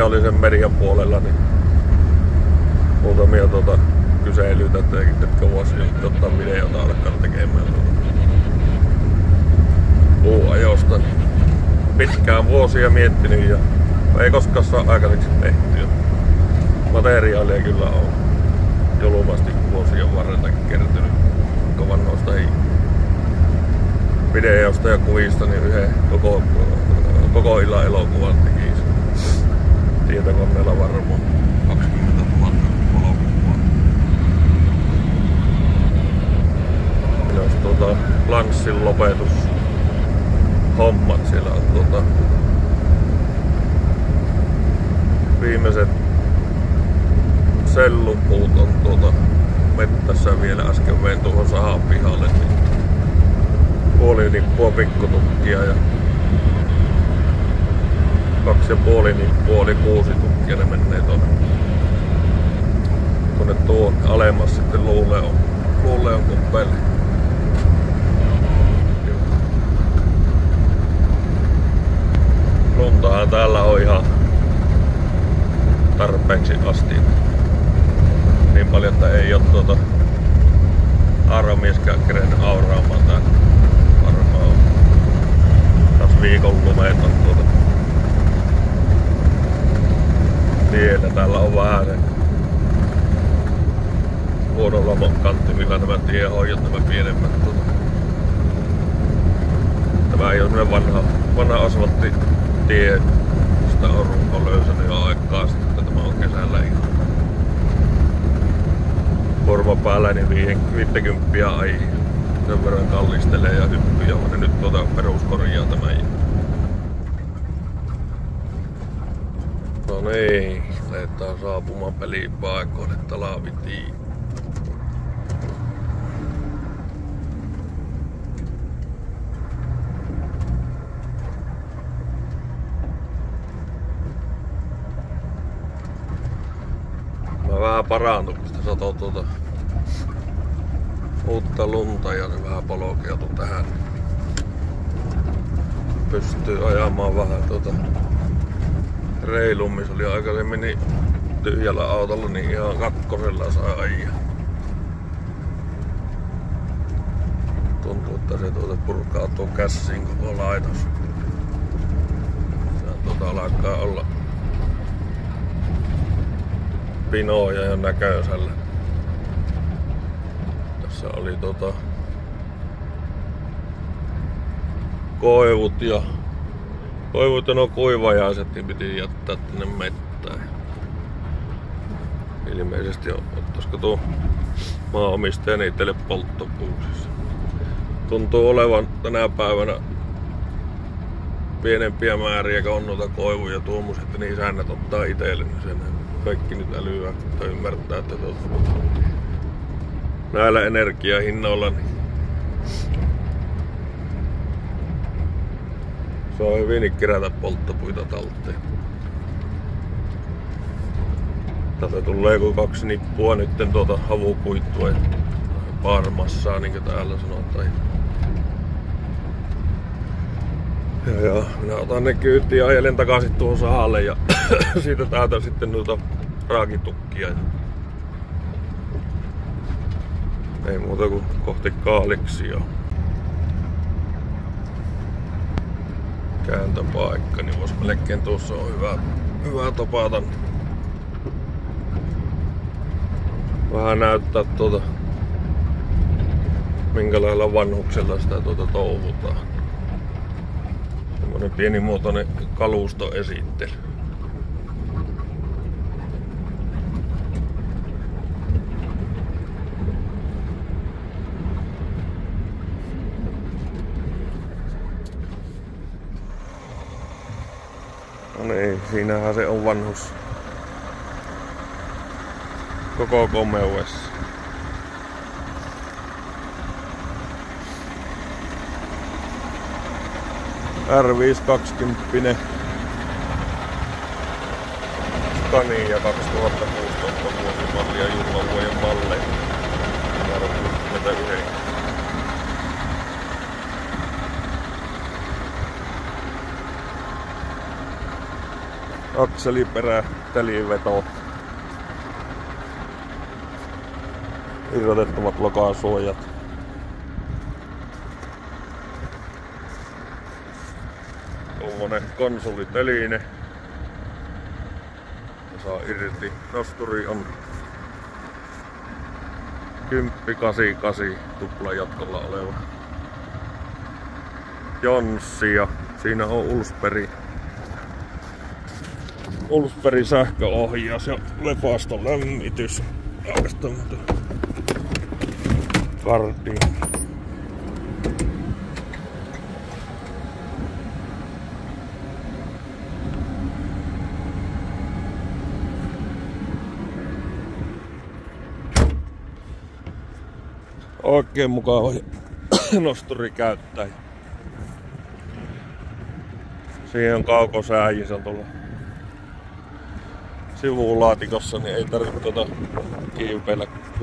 sosiaalisen median puolella niin muutamia kyselyitä, että voisi ottaa videota alkaa tekemään puuajosta. Pitkään vuosia miettinyt ja ei koskaan saa aikaiseksi tehtyä. Materiaalia kyllä on julmasti vuosien varreltakin kertynyt vanhoista videosta ja kuvista, niin yhden koko illan elokuvan tekisi. Tietokoneella varmaan 20 000 elokuvaa. Jos lanssin lopetus hommat siellä on viimeiset sellupuut on mettässä vielä äsken vein tuohon sahan pihalle, niin puoli nippua pikkutukkia ja 2,5 nippua oli 6 tukkia, ne menee tuonne tuon alemmas sitten Luuleon kuppeelle. Luntahan täällä on ihan tarpeeksi asti. Niin paljon, että ei oo auramieskään kerennyt auraamaan täällä. Varmaan taas viikon lumeet on tiellä. Täällä on vähän se vuodolla kanttimilla nämä tiehoidot, nämä pienemmät. Tämä ei oo semmonen vanha asfalttitie. Sitä on runko löysänyt jo aikaa sitten, että tämä on kesällä ihan korva päällä, niin 50 ai sen verran kallistelee ja hyppyy ja nyt peruskorjaa tämän. No niin, lähdetään saapumaan pelipaikoille Talavitiin. Mä vähän parantu, kun sitä satoi uutta lunta ja se vähän polkeutui tähän. Pystyy ajamaan vähän reilummin. Se oli aikaisemmin niin tyhjällä autolla, niin ihan kakkosella saa ajaa. Tuntuu, että se purkautuu käsiin koko laitos. Se alkaa olla pinoja jo näköisellä. Tässä oli koivut ja no kuivajaiset, niin piti jättää tänne mettään. Ilmeisesti ottaisiko tuo maanomistaja itselle polttopuuksissa. Tuntuu olevan tänä päivänä pienempiä määriä, kun on noita koivuja tuommoiset, että niin säännöt ottaa itselle sen. Kaikki nyt älyä, että ymmärtää, että näillä energiahinnoilla niin se on hyvin kerätä polttopuita talteen. Tätä tulee joku 2 nippua nyt havukuitua ja parmassaa, niin kuin täällä sanotaan. Ja minä otan ne kyytiin ja ajelen takaisin tuohon sahalle ja siitä täältä sitten noita raakitukkia. Ei muuta kuin kohti Kaaliksia. Kääntöpaikka, niin vois melkein tuossa on hyvä topata. Vähän näyttää minkälailla vanhuksella sitä touhutaan. Semmonen pienimuotoinen kalustoesittely. No niin, siinähän se on vanhus koko komeudessa. R520 Scania 2016 vuosimallia juhlavuoden malleja. Akseliperä, teliveto. Irrotettavat lokasuojat. Tuommoinen konsoliteline. Saa irti. Nosturi on 1088 tupla jatkolla oleva Jonssi ja siinä on Ulsperi sähköohjaus ja lepaston lämmitys. Kardi. Oikein mukava nosturi käyttää. Siihen on kaukosääji, se on tuolla sivulaatikossa, niin ei tarvitse kiipeillä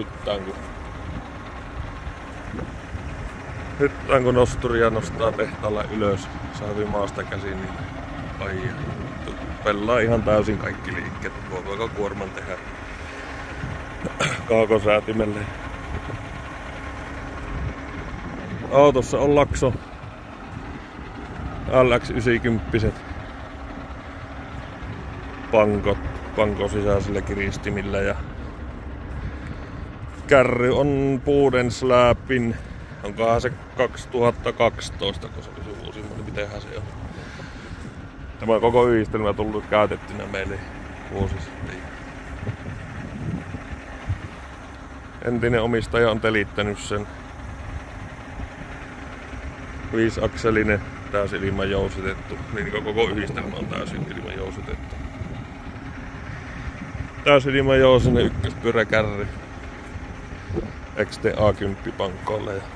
hyttään kun nosturia nostaa tehtaalla ylös, saavi maasta käsin, niin ai, pelaa ihan täysin kaikki liikkeet. Voiko kuorman tehdä kaukosäätimelle. Autossa on Lakso LX90 pankon sisäisillä kiristimillä ja kärry on Budenslapin, onkohan se 2012, kun se oli se uusi, niin mitenhän se on. Tämä koko yhdistelmä on tullut käytettynä meille vuosi sitten. Entinen omistaja on telittänyt sen. 5-akselinen, täysin ilman jousitettu, niin koko yhdistelmä on täysin ilman jousitettu. Täysin ilman jousinen ykköspyöräkärry XTA10 pankkoille. Ja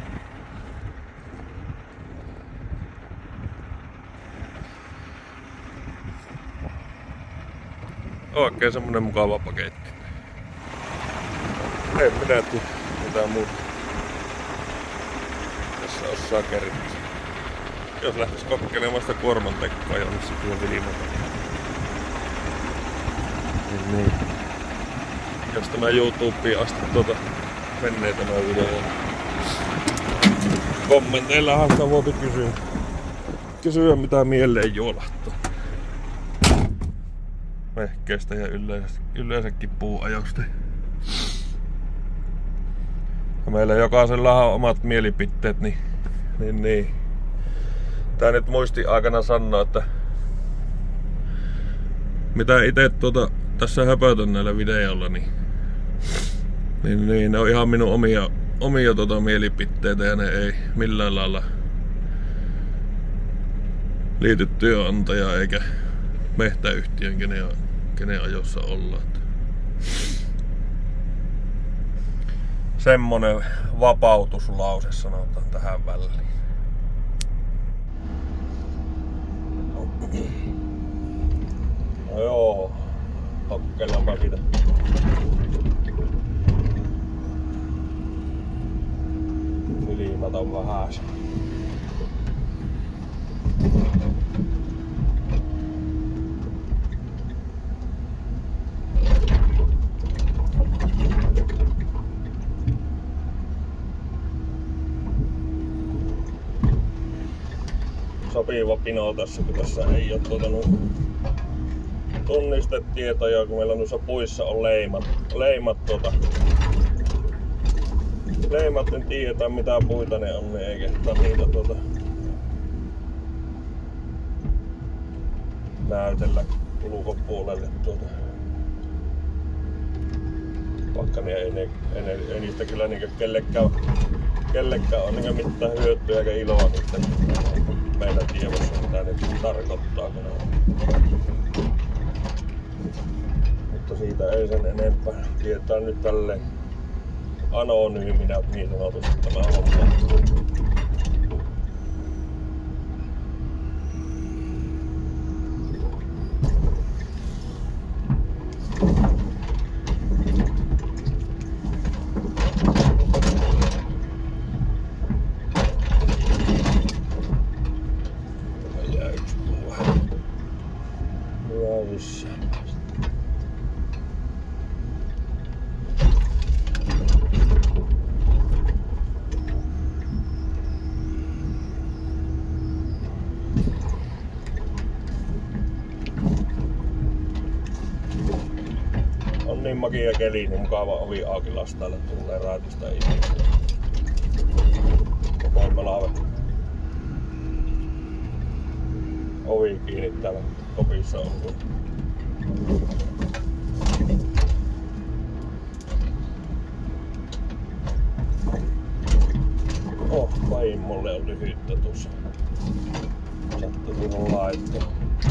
oikein semmonen mukava paketti. Ei minä tiedä mitään muuta. Tässä osaa kertaa. Jos lähtis kokkelemaan sitä kuorman tekkoa, niin se kyllä vilmata. Niin. Jos tämä YouTubeen asti menee tämä video. Kommenteillahan sitä voi kysyä mitä mieleen juolahtaa. Vehkeistä ja yleensäkin puuajosta. Ja meillä jokaisella on omat mielipiteet, niin. Tää nyt muistin aikana sanoa, että mitä ite tässä höpötän näillä videoilla, niin ne on ihan minun omia mielipiteitä ja ne ei millään lailla liity työnantajaan eikä mehtäyhtiön, kenen ajossa ollaan. Semmonen vapautuslause sanotaan tähän väliin. No joo, kokeillaanpa sitä. Ylimaton vähän. Sopiva pino tässä, kun tässä ei ole tunnistetietoja, kun meillä noissa puissa on leimat, niin tiedetään mitä puita ne on, niin ei kehtaa niitä näytellä ulkopuolelle vaikka niin ei niistä kyllä kellekään on mitään hyötyä eikä iloa niiden meidän tiedossa, mitä ne tarkoittaa. Mutta siitä ei sen enempää. Tietää nyt tälleen anonyyminä niin sanotusti tämä homma. makia keli, niin mukava ovi auki lastailla, tulee raatusta ihmistä. Koko pelave. Ovi kiinni täällä kopissa on. Vaimolle on lyhyttä tuossa. Sattui minun laittaa.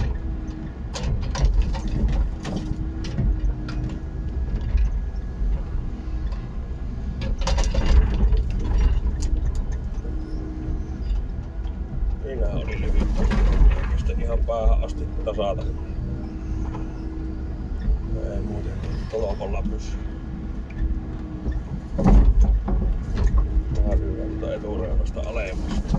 Minä oli lyhyttä. Sitten ihan päähän asti tasata. Ei muuten tolokolla pysy. Vähän etureunasta alemmasta.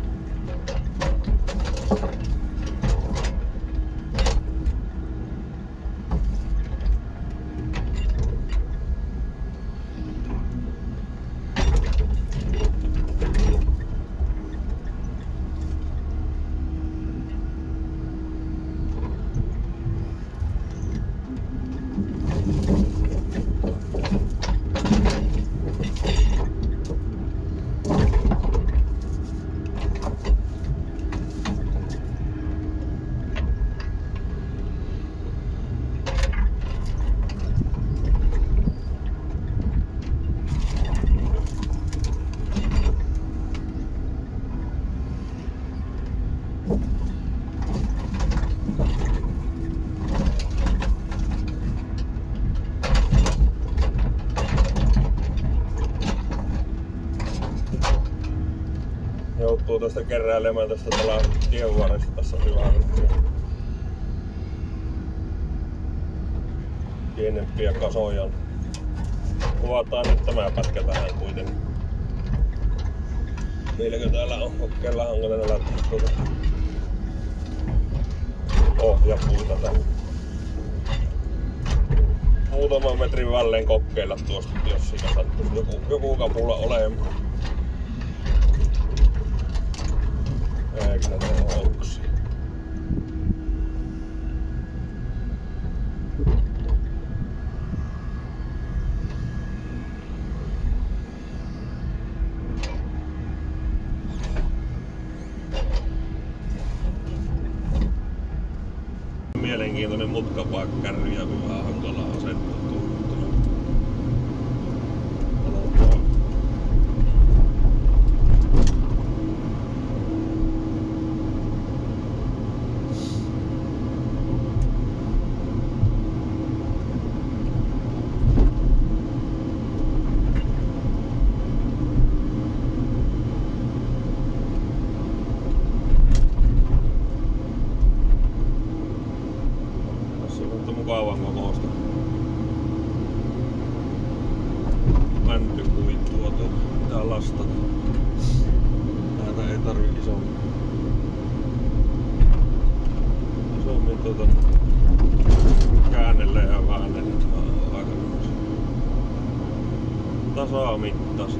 Joutuu tästä keräilemään tästä tienvarresta. Tässä oli vähän pienempiä kasoja. Kuvataan nyt tämä pätkä tähän kuitenkin. Niilläkö täällä on kokeilla hankalana lähteä tuota ohjapuuta tänne. Muutaman metrin välein kokeilla tuosta, jos siinä sattuisi joku kapula olemaan. Eikö ne ole oksia? Mielenkiintoinen mutkapaikka, kärryjä vähän hankalaa asettua. Mukavan kokoista mäntykuitua pitää lastata. Näitä ei tarvii isommin käännellä ja väännellä. Aika tasamittas.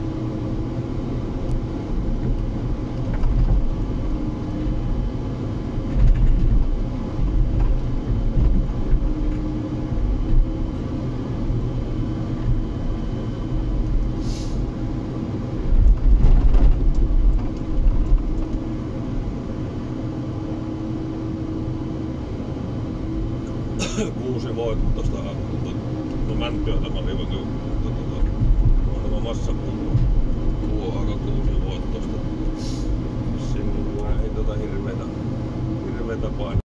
Kuusi voit tosta mäntyä tämä oli vaikka tämä massapuu aika 6 voit tosta. Sinne ei hirveetä painoa.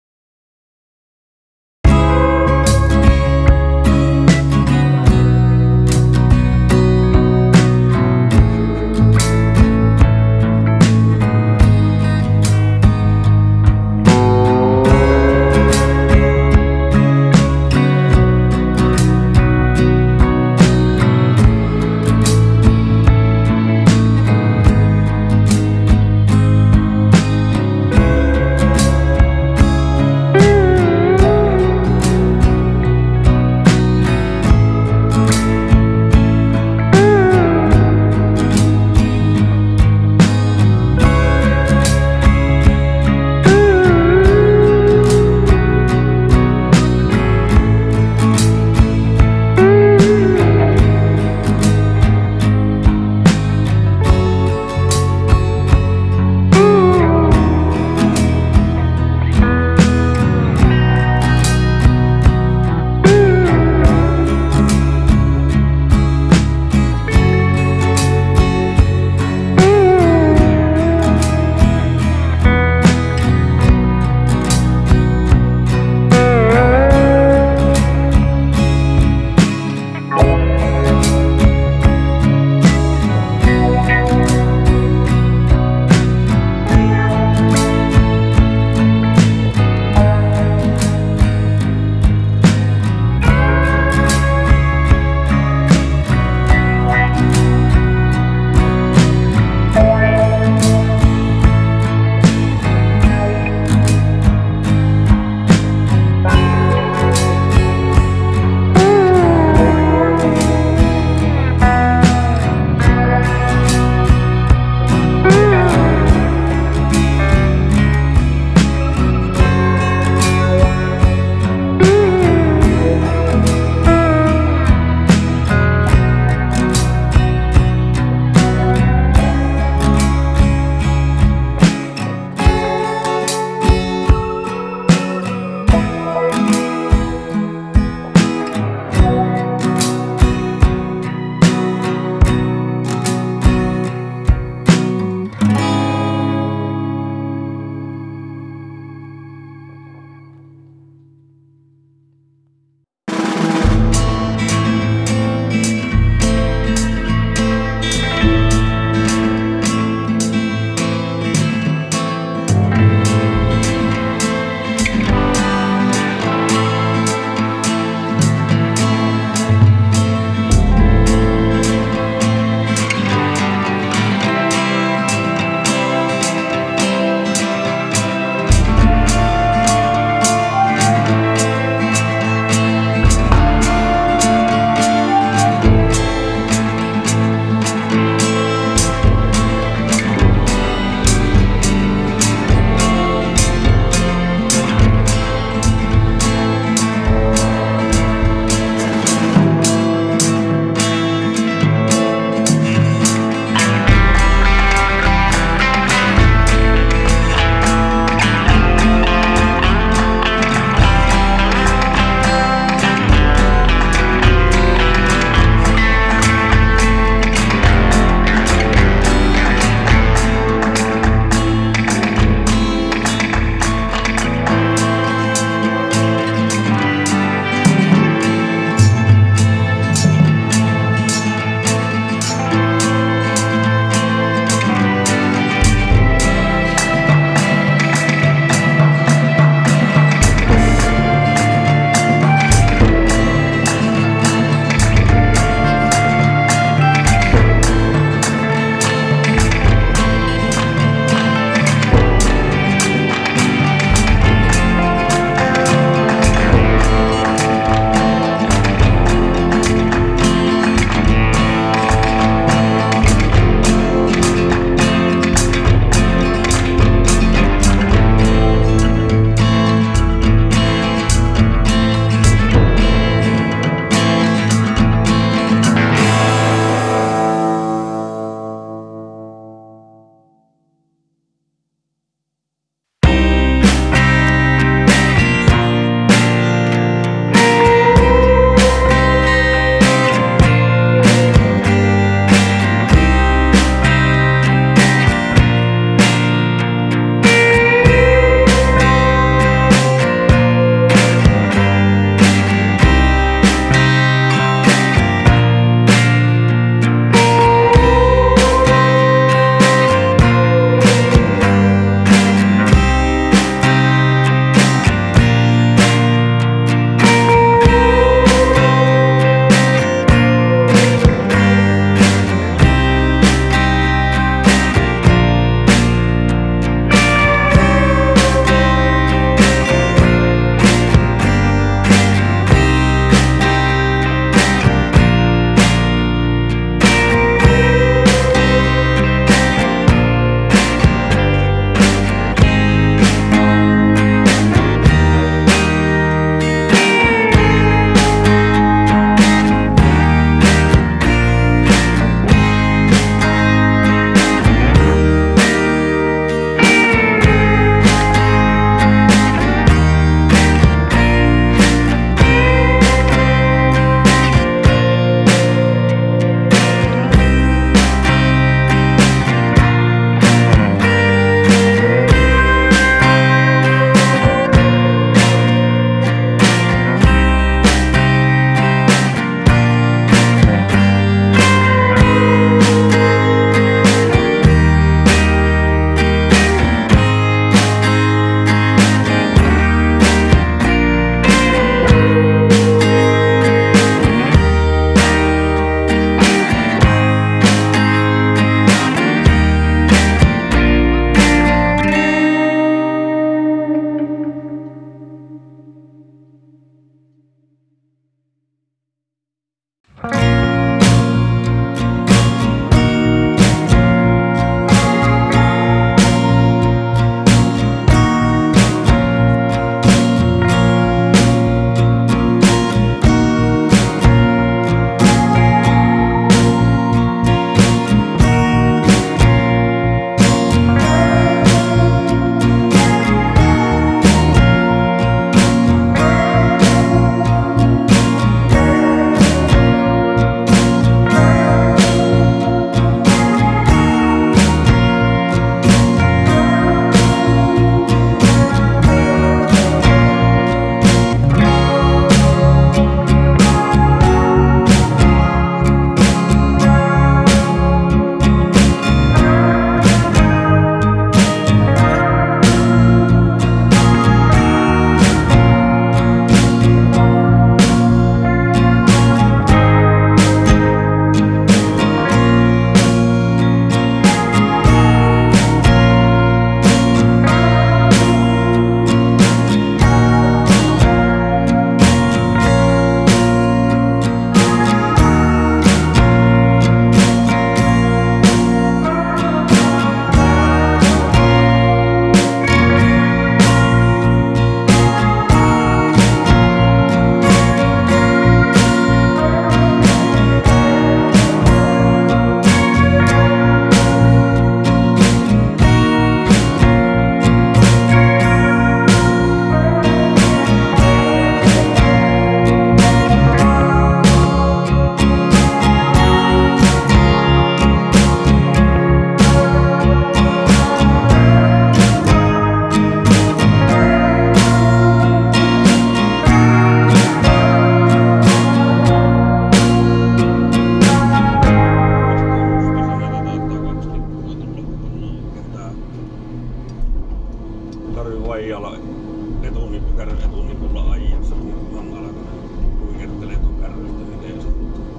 faijalla kärry etunipulla ajassa, kun hankala, kun kuikertelee tuon kärrystä, miten se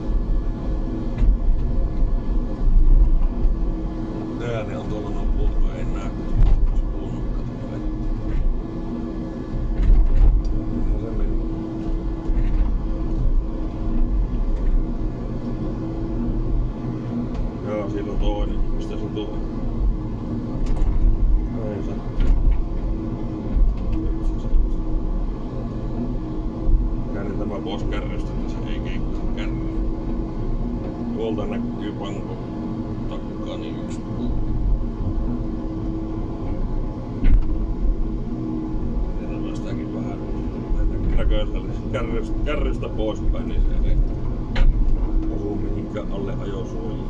ääni on tuolla noppuun, kun ei näe, kun se puunukka tuolla vettä. Ja se meni. Joo, siinä on toinen. Mistä se tuo? Ei sattu. Nyt se sattu. Käännän tämä pois kärrystä, että se ei keikkaa kärryä. Tuolta näkyy panko takkaa, niin yksi puu. Jätetään sitäkin vähän näköiselle kärrystä poispäin, niin se ei osu mihinkään alle ajosuojaan.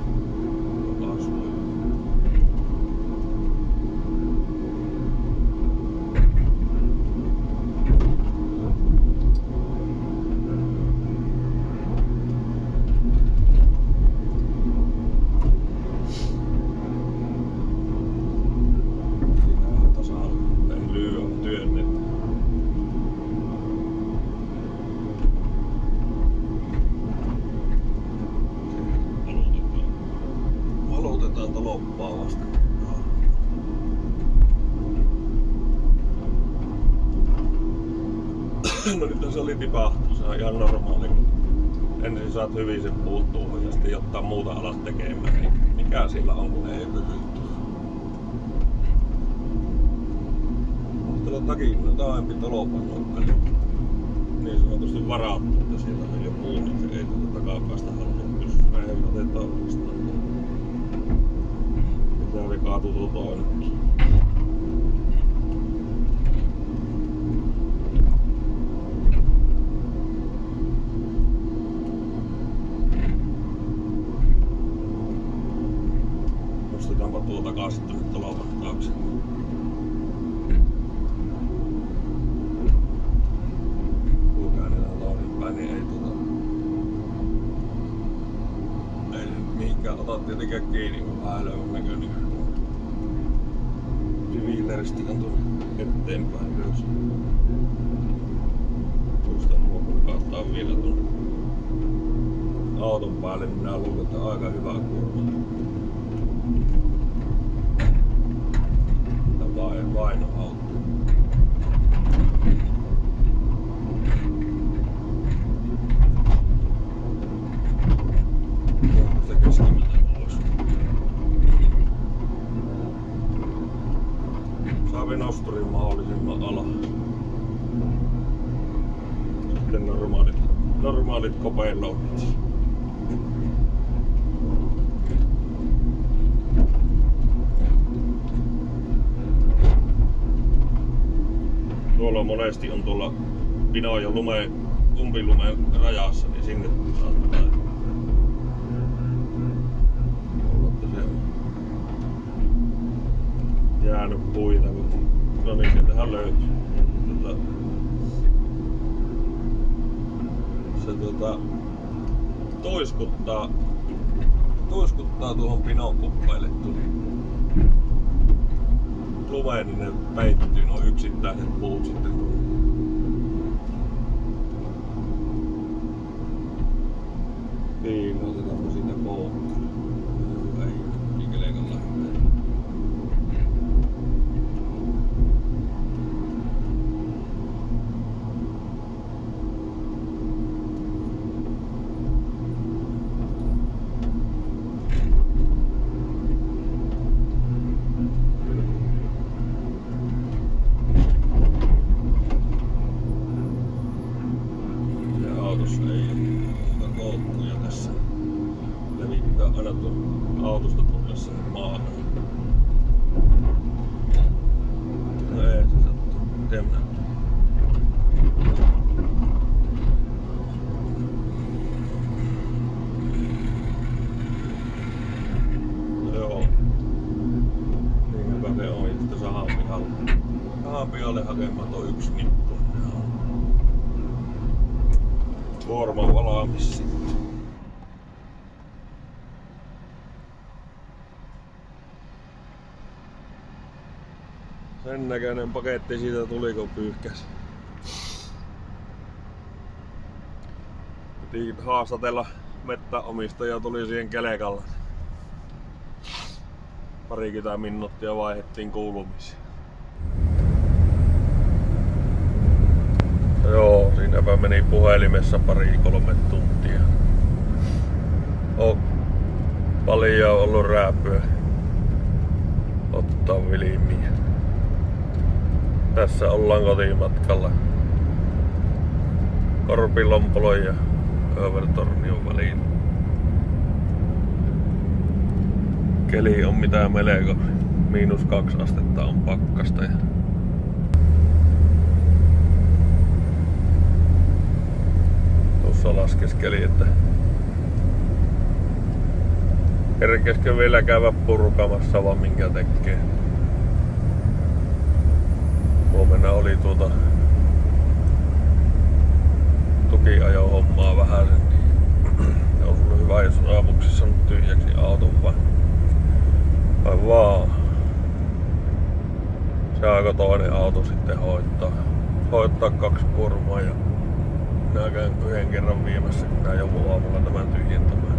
No nyt se oli tipahtu, se on ihan normaali. Ensin saat hyvin sen puuttuuhun ja sitten jotain muuta alat tekemään. Niin mikä sillä on, kun ei pysytty. Tuolla takin taempi tolopannokka niin sanotusti varattu, että siellä on jo puu, niin se ei tuota takapäästä halua pysyä. Ei otetaan vastaan. Mitä oli kaatu tuo toinenkin. Nostetaanpa tuo takaisin tuonne talouden taakse. Kun käännetään toisinpäin, niin ei ei mihinkään ota tietenkään kiinni, kun vähän löydän näköinen. Diviileristä on tuonne eteenpäin ylös. Tuosta nuo kaattaa vielä tuonne auton päälle, niin nää luulen, että aika hyvä kuorma. Vainoauto. Se keskimmätä pois. Saavi nosturin mahdollisimman ala. Sitten normaalit kopeenloudit. Tuolla monesti on tuolla pino- ja umpilumen rajassa, niin sinne saattaa olla, että se on jäänyt puita. No niin, sieltähän löytyy. Se toiskuttaa tuohon pinon kuppeille tuli. Lumeen, niin ne peittyy nuo yksittäiset puut sitten. Niin, otetaanko siitä poukkaan. Ei, ikeleikon lähtee. Autosta tullessa maahan. No ei se sattuu. Miten minä? No joo. Niinpä se on. Ja sitten sahan pihalle. Sahan pihalle hakemaan tuo yksi nippu. Kuorma valmis sitten. Sen näköinen paketti siitä tuli, kun pyyhkäsi. Piti haastatella mettäomistajaa, tuli siihen kelekalle. Parikymmentä minuuttia vaihdettiin kuulumisia. Joo, siinäpä meni puhelimessa 2-3 tuntia. On paljon ollut rääpyä ottaa vilimiä. Tässä ollaan kotimatkalla Korpilompolon ja Övertornion väliin. Keli on mitä melko. -2 astetta on pakkasta. Tuossa laskeskeli, että kerkeskö vielä käydä purkamassa vaan minkä tekee. Huomenna oli tukiajo hommaa vähän, niin on ollut hyvä, jos aamuksi saanut tyhjäksi auton vai vaan. Saako toinen auto sitten hoittaa 2 kuormaa ja minä käyn yhden kerran viemässä, kun minä joudun aamulla tämän tyhjentämään.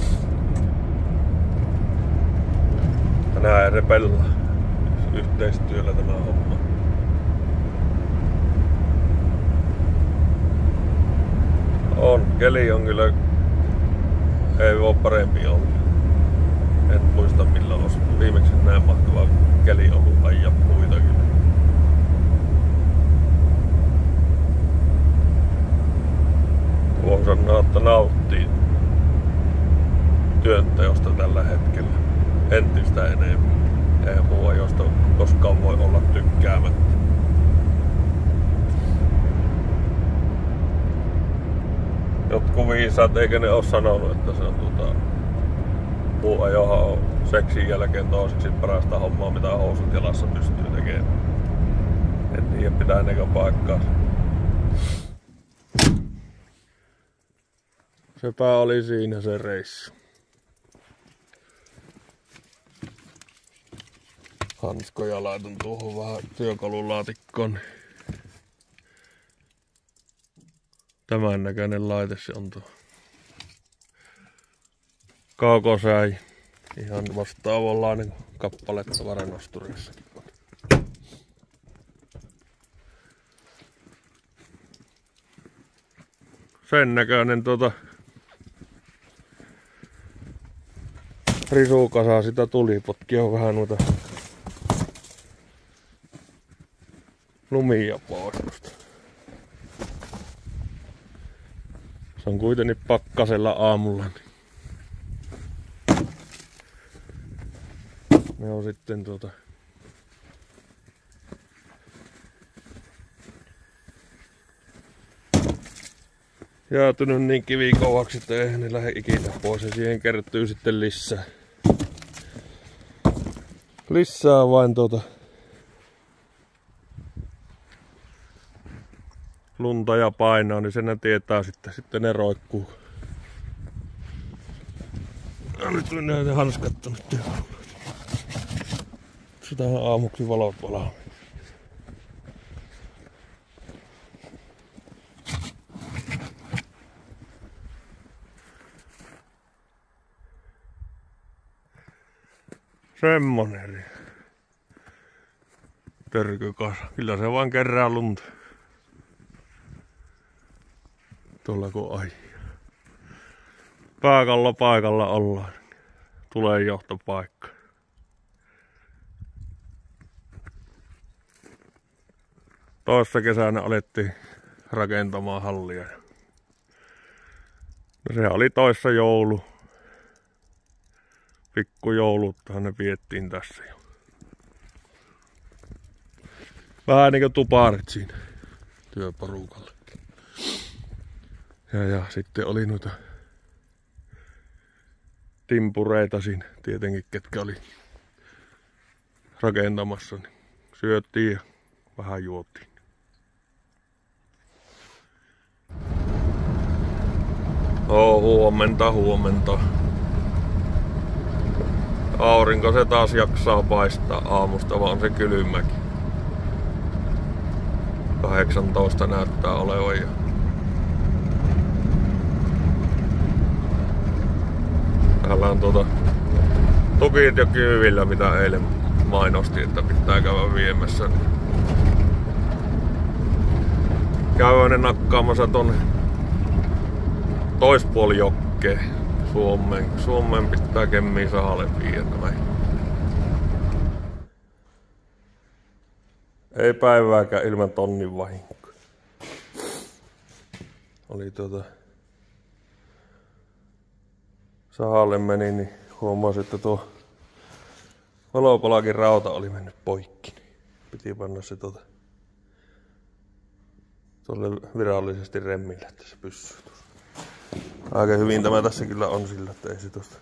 Tänään se pelaa yhteistyöllä tämä homma. Keli on kyllä, ei oo parempi ollut. En muista milloin olisi viimeksi näin mahtava keli ollut ajaa puita kyllä. Voin sanoa, että nauttii työnteosta tällä hetkellä entistä enemmän. Ei muu ajoista koskaan voi olla tykkäämättä. Jotkut viisaat, eikö ne oo sanonut, että se on puuajohan on seksin jälkeen toiseksi parasta hommaa, mitä housut jalassa pystyy tekemään. En tiedä, pitää nekö paikkaa. Sepä oli siinä se reissu. Hanskoja laitan tuohon vähän työkalulaatikkoon. Tämän näköinen laite se on tuo. Kaukosäi. Ihan vastaavanlainen kappale tavaranostureissa. Sen näköinen risukasa sitä tulipotki on vähän noita lumia pois. Se on kuitenkin pakkasella aamulla. Ne on sitten jäätynyt niin kivikovaksi, että eihän ne lähde ikinä pois ja siihen kertyy sitten lisää. Lisää vain lunta ja painoa, niin sen tietää sitten ne roikkuu. Nyt on näitä hanskat tonne työhön. Sitähän aamuksi valot valaa. Semmonen törkykasa. Kyllä se vaan kerää lunta. Tuolla kun ai. Paikalla ollaan. Tulee johtopaikka. Toissa kesänä alettiin rakentamaan hallia. No se oli toissa joulu. Pikkujouluthan ne viettiin tässä jo. Vähän niinku tuparit siinä työporukalle. Ja sitten oli noita timpureita siinä tietenkin, ketkä oli rakentamassa. Niin syöttiin ja vähän juotiin. Huomenta. Aurinko se taas jaksaa paistaa aamusta, vaan se kylmäkin. 18 näyttää olevan jo. Täällä on tukit jo kyvillä, mitä eilen mainosti, että pitää käydä viemässä. Käydä nakkaamassa tonne toispuoli jokkeen. Suomeen pitää Kemmiin sahalle viedä. Ei päivääkään ilman tonnin vahinkoa. Oli sahalle meni, niin huomasin, että tuo valopalakin rauta oli mennyt poikki. Piti panna se tuolle virallisesti remmille, että se pyssyy tuossa. Aika hyvin tämä tässä kyllä on sillä, että ei se tosta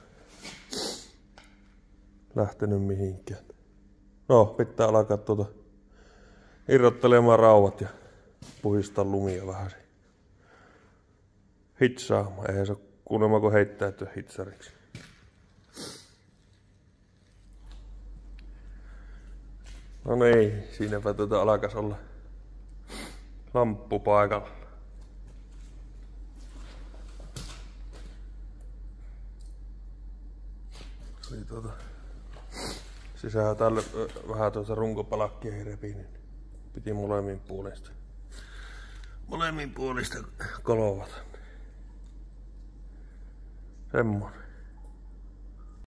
lähtenyt mihinkään. No, pitää alkaa irrottelemaan raudat ja puhistaa lumia vähän. Hitsaamaan, eihän se ole kuulemma kun heittäytyä hitsariksi. No niin, siinäpä alkas olla lamppu paikalla. Sisään tälle vähän runkopalakkia repi, niin piti molemmin puolista kolovata. Semmonen.